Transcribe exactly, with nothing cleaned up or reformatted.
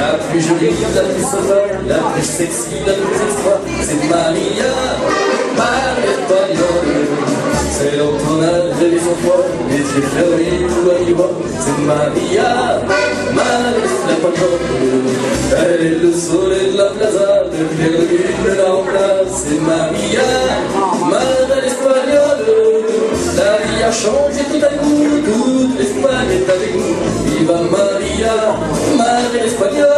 La plus jolie, la plus sauvage, la plus sexy, la plus extra, c'est Maria, Mère espagnole. C'est l'entonage de son poids, les yeux fermés ou à mi-voix, c'est Maria, Mère espagnole. Elle est le soleil de la plaza, le clair de lune là en place, c'est Maria, Mère espagnole. La vie a changé tout à coup, toute l'Espagne est avec nous. Viva Maria, Mère espagnole.